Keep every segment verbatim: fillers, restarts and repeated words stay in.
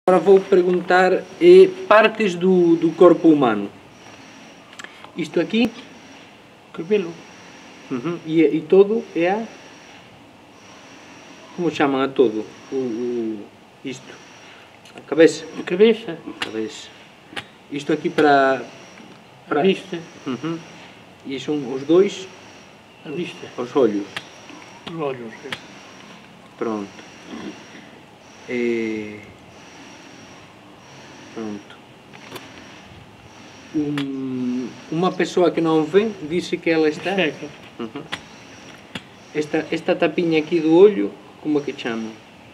Agora vou perguntar eh, partes do, do corpo humano. Isto aqui? Cabelo. Uhum. E, e todo é a... Como chamam a todo? O, o, isto? A cabeça? A cabeça. A cabeça. Isto aqui para... para... A vista. Uhum. E são os dois? A vista. Os olhos. Os olhos. Pronto. E... Pronto. Um, uma pessoa que não vê disse que ela está... Cega. Uhum. Esta, esta tapinha aqui do olho, como é que chama?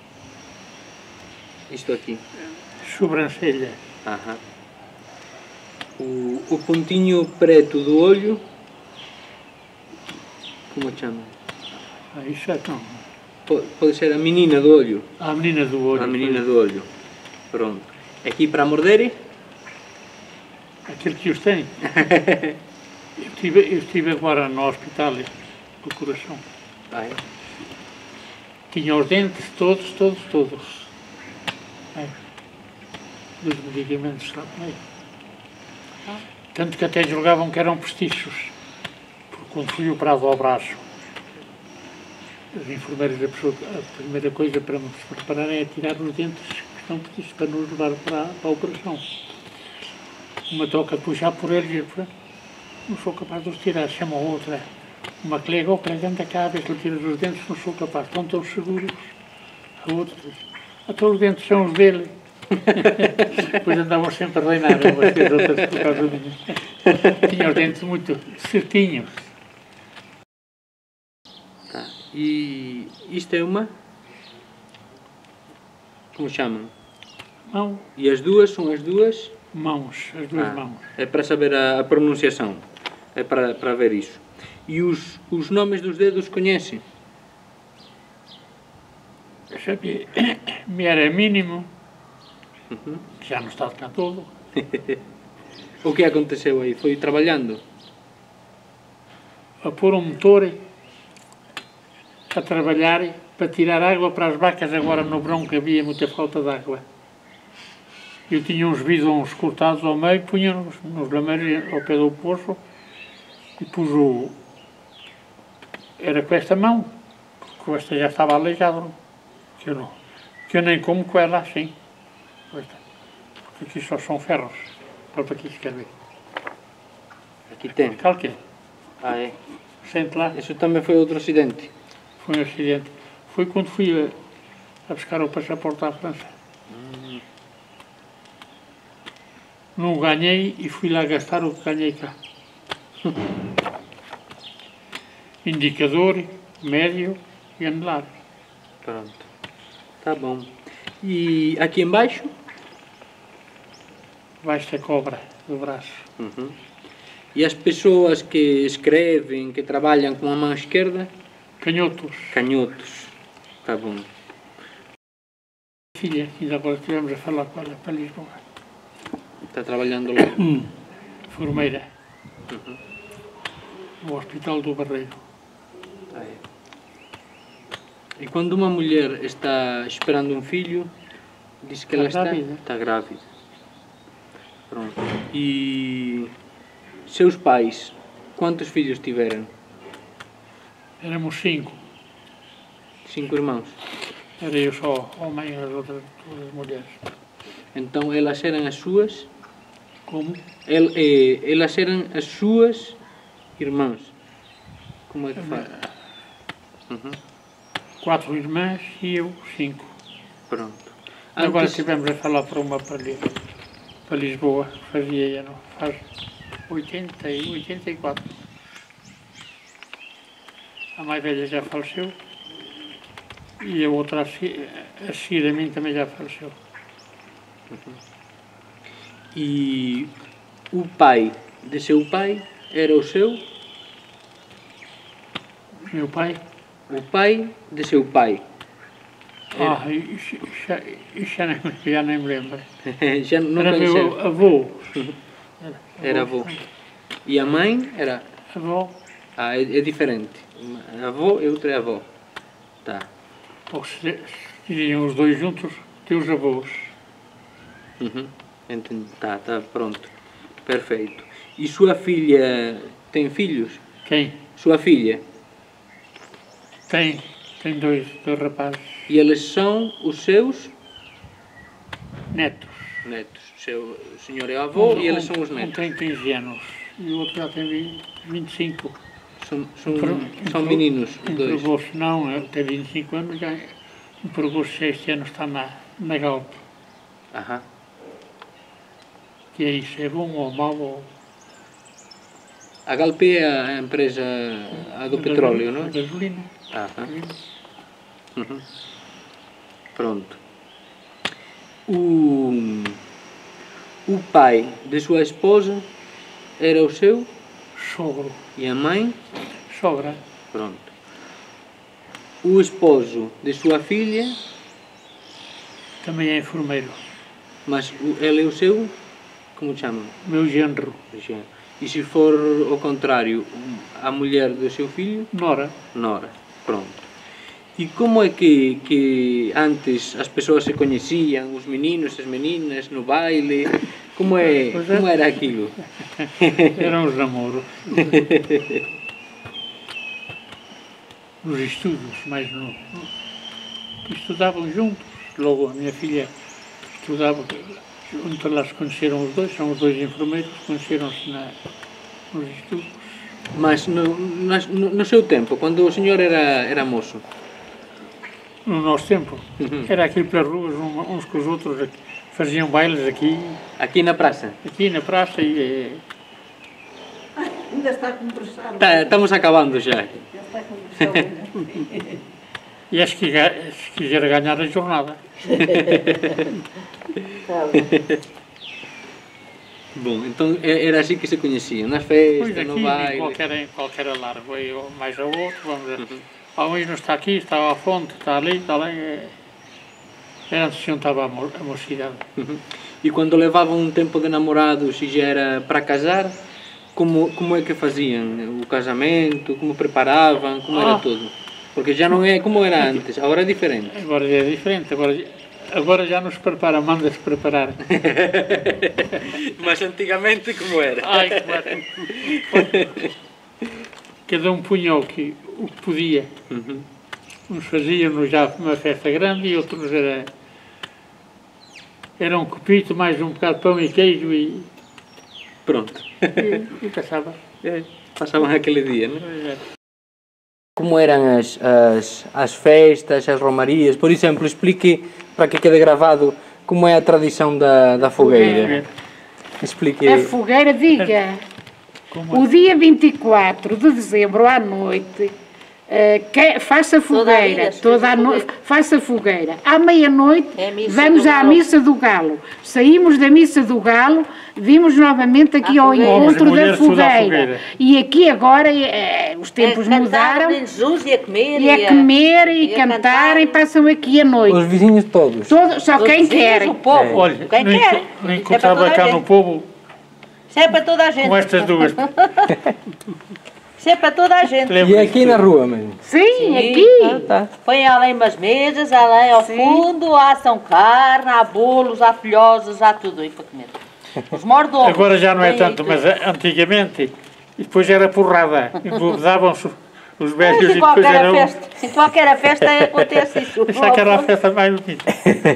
Isto aqui. Sobrancelha. Aham. O, o pontinho preto do olho, como chama? Ah, isso é não. Pode, pode ser a menina do olho. A menina do olho. A menina do olho. Pronto. Aqui para morder? Aquele que os tem. eu, estive, eu estive agora no hospital do coração. Vai. Tinha os dentes todos, todos, todos. É. Dos medicamentos lá no meio. Tanto que até julgavam que eram postiços. Porque quando fui operado ao braço, os enfermeiros, a, pessoa, a primeira coisa para me prepararem é tirar os dentes que estão postiços para nos levar para, para a operação. Uma toca puxar por eles e eu não sou capaz de os tirar. Chama outra. Uma colega, oh, anda cá, a ver se ele tira os dentes, não sou capaz. Estão tão seguros. A outra diz, até os dentes são os dele. Depois andavam sempre a reinar umas que as outras por causa de mim. Tinha os dentes muito certinhos. Tá. E isto é uma? Como chamam? Mão. E as duas são as duas? Mãos, as duas ah, mãos. É para saber a, a pronunciação. É para, para ver isso. E os, os nomes dos dedos conhecem? Eu sabia, me era mínimo, Uhum. que já não está cá todo. O que aconteceu aí? Foi trabalhando? A pôr um motor, a trabalhar, para tirar água para as vacas agora no verão, que havia muita falta de água. Eu tinha uns bidões cortados ao meio, punha nos, nos lameiros ao pé do poço e pus o... Era com esta mão, porque esta já estava aleijada, que eu, não, que eu nem como com ela assim. Porque aqui só são ferros. Olha para aqui se quer ver. Aqui tem. Calque. Ah, é? Sente lá. Isso também foi outro acidente? Foi um acidente. Foi quando fui a, a buscar o passaporte à França. Hum. Não ganhei e fui lá gastar o que ganhei cá. Indicador, médio e anelar. Pronto. Tá bom. E aqui embaixo? Baixo da cobra do braço. Uhum. E as pessoas que escrevem, que trabalham com a mão esquerda? Canhotos. Canhotos. Tá bom. Filha, ainda agora estivemos a falar com ela para Lisboa. Está trabalhando lá? Enfermeira. Uhum. No Hospital do Barreiro. Ah, é. E quando uma mulher está esperando um filho, diz que Está ela está grávida. está grávida. Pronto. E seus pais, quantos filhos tiveram? Éramos cinco. Cinco irmãos. Era eu só, homem e as outras duas mulheres. Então elas eram as suas? Como? El, eh, elas eram as suas irmãs. Como é que faz? Uhum. Quatro irmãs e eu cinco. Pronto. Agora Antes, estivemos a falar para uma para, Li- para Lisboa, fazia ano, faz oitenta e oitenta e quatro. A mais velha já faleceu e a outra a seguir a, seguir a mim também já faleceu. e o pai de seu pai era o seu? Meu pai? O pai de seu pai. Era. Ah, isso, isso, já- isso já, nem, já nem me lembro. Já não Era conhecia. meu avô. Era, Era avô. E a mãe era? Avô. Ah, é, é diferente. Uma avô e outra é avó. Tá. Ou se, se diriam os dois juntos, teus avós. Uhum. Entendi. Tá, tá, pronto. Perfeito. E sua filha tem filhos? Quem? Sua filha? Tem, tem dois, dois rapazes. E eles são os seus Netos. netos? O seu o senhor é o avô Um- e eles um- são os Um netos? tem quinze anos e o outro já tem vinte e cinco. São, são, Entre- são entre- meninos, os dois. Entregou-se, não, ele tem vinte e cinco anos, já entregou-se este ano, está na, na Galp. Aham. Que é isso, é bom ou mau? Ou... A Galp é a empresa a do petróleo, não A é? gasolina. Aham. Uhum. Pronto. O, o pai de sua esposa era o seu Sogro. e a mãe? Sogra. Pronto. O esposo de sua filha, Também é enfermeiro. mas o- ele é o seu, como chamam? Meu genro. E se for ao contrário, a mulher do seu filho? Nora. Nora. Pronto. E como é que, que antes as pessoas se conheciam, os meninos, as meninas, no baile? Como, é, Pois é. como era aquilo? Eram os namoros. Nos estudos, mais no, no- estudavam juntos. Logo a minha filha estudava, onde lá se conheceram os dois, são os dois enfermeiros, conheceram-se na- nos estudos. Mas no, nas- no, no seu tempo, quando o senhor era, era moço? No nosso tempo, Uhum. era aqui pelas ruas, um- uns com os outros, aqui, faziam bailes aqui, Aqui na praça? aqui na praça e eh, Ainda está com pressão. Tá, estamos acabando já. Já está com pressão. e acho que ga- se quiser ganhar a jornada. Tá bem. Bom, então é- era assim que se conheciam, nas Pois festas, aqui, no em baile. qualquer, em qualquer largo, aí mais ao outro, vamos ver. Ah, um não está aqui, está à fonte, está ali, está lá. É... Era onde se juntava a, mo a mocidade. Uhum. E quando levavam um tempo de namorados e já era para casar, como, como é que faziam o casamento, como preparavam, como era Ah. tudo? Porque já não é como era antes, agora é diferente. Agora já é diferente, agora, agora já nos prepara, manda-se preparar. Mas antigamente como era? Ai, como era. Cada um punha o que, o que podia. Uhum. Uns faziam já uma festa grande e outros era, era um copito, mais um bocado de pão e queijo e, Pronto. e, e passava. É, passavam aquele dia, não é? Pois é. Como eram as, as, as festas, as romarias? Por exemplo, explique, para que quede gravado, como é a tradição da, da fogueira. Explique. A fogueira, diga, Como o dia vinte e quatro de dezembro à noite, eh, que, faça Toda a fogueira, vida se toda faz a a noite, fogueira. faça fogueira. À meia-noite É a missa vamos do à Galo. missa do Galo. Saímos da missa do Galo, vimos novamente aqui À ao fogueira. encontro Homens e da mulheres, tudo à fogueira. fogueira. E aqui agora eh, os tempos É cantar mudaram o menino Jesus e a comer. e a comer e, a cantarem, cantar. passam aqui à noite. Os vizinhos todos. Todo, só Os quem vizinhos, quer. O povo. Olha, Quem não, quer. enco- não É para encontrava toda a cá gente. no povo Isso é para toda a gente. com estas duas. Isso é para toda a gente. Lembro E aqui na rua mesmo? Sim, Sim. aqui. Ah, tá. Põe além umas mesas, além ao Sim. fundo, há são carne, há bolos, há filhosas, há tudo aí para comer. Os mordomos. Agora já não é põem tanto, aí mas tudo. antigamente, e depois era porrada. Engodavam-se os Mas velhos e em depois qualquer era um. festa, em qualquer festa acontece isso. Essa que era a festa mais bonita.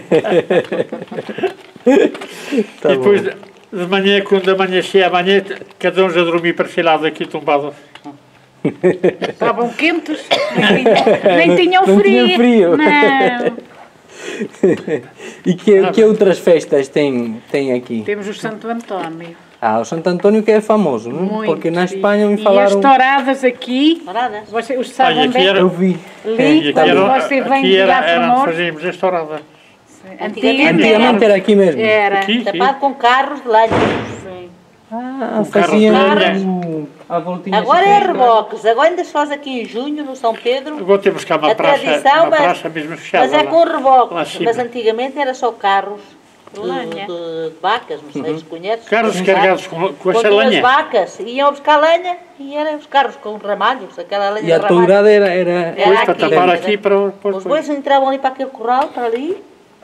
Tá e depois bom. de, de manhã, quando amanhecia amanhã, cada um já dormia perfilado aqui tumbado. Estavam quentes, nem tinham, nem tinham Não frio. tinham frio. Não. E que, que outras festas tem, tem aqui? Temos o Santo António. Ah, o Santo António que é famoso, não? Muito. Porque na Espanha me E as falaram... touradas aqui, Douradas. vocês os sabem Olha, aqui onde é? era- Eu vi. E Ali, aqui quando era, você vem aqui de era, Gafra era onde Morte, fazíamos a estourada. antigamente Antigamente era aqui mesmo. era. Aqui, sim. Tapado com carros de lenha. Sim. Ah, O carro faziam de o- a voltinha. Agora assim é para- reboques. Agora ainda se faz aqui em junho, no São Pedro. Agora temos cá uma A praça, tradição, uma mas- praça mesmo fechada. Mas é lá. com Lá reboques. acima. Mas antigamente era só carros de, Lenha. de- de vacas, não sei se conheces. Carros Com carregados com, com com essa duas lenha. vacas, iam buscar lenha e eram os carros com ramalhos, aquela lenha E a de ramalhos. tourada era... era... Era Depois para aqui, tapar era. aqui para o... para o- Os bois entravam ali para aquele corral, para ali,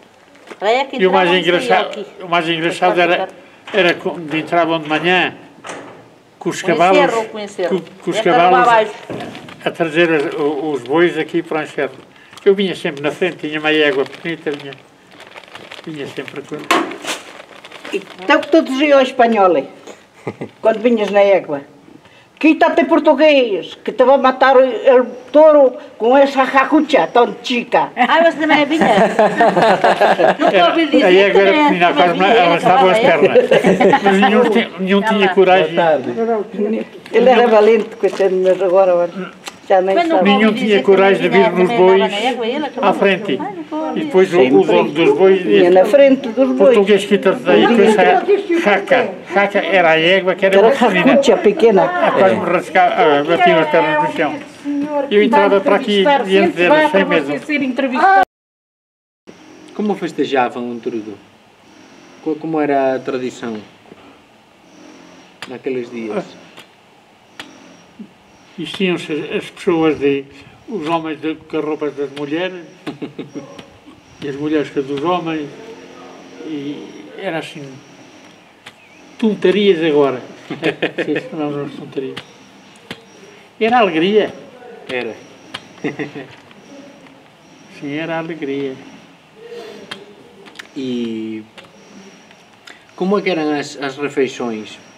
É que E o mais entravam, engraçado, saíam aqui. o mais engraçado era, era quando entravam de manhã com os Com cavalos, encerro ou com encerro? com, com os Esta era lá cavalos abaixo. a trazer os, os bois aqui para o encerro. Eu vinha sempre na frente, tinha uma égua pequenita, vinha, vinha sempre com... Então que tu dizias ao espanhol, quando vinhas na égua, quítate português, que te va a matar el toro com essa jacucha tão chica. Ah, você também vinha? Nunca ouvi dizer. A égua era também- pequenina, quase também me vinha, arrastavam as também. pernas. Mas nenhum, tinha- nenhum tinha coragem. Boa tarde. Ele era valente, coitado, mas agora olha, já nem Mas não sabe. Nenhum ouvi dizer tinha que coragem de também vir nos vinha- também andava bois na égua, ele acabou. à frente. Ai, nunca ouvi E depois o, Sempre. o dono dos bois Vinha dizia: na frente dos bois. português, quita-te daí com essa jaca. Jaca era a égua que era Era uma pequenina. jacucha pequena. Ah, quase me rascava, batia as pernas no chão. Eu entrava para aqui diante deles, sem medo. Ser entrevistado. Como festejavam o Turudu? Co- Como era a tradição naqueles dias? Vestiam-se as pessoas de. Os homens de, com as roupas das mulheres e as mulheres com as dos homens. E era assim. Tontarias agora. Se chamávamos as tontarias. Era alegria. Era. Sim, era alegria. E como é que eram as, as refeições